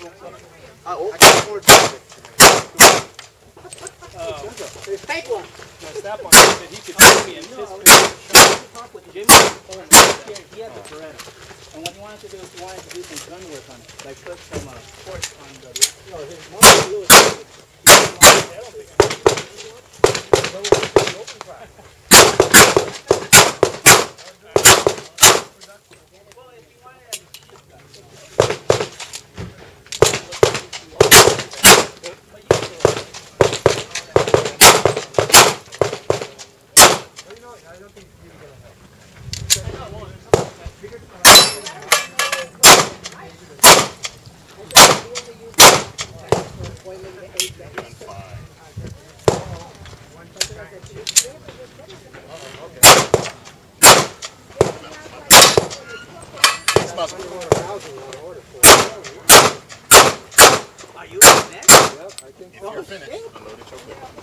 Take one. Snap on said he could see me in his Jimmy Coleman, he had the Beretta. And what he wanted to do is he wanted to do some gun work on it. Like put some ports on the his mother was Are you next? You're finished.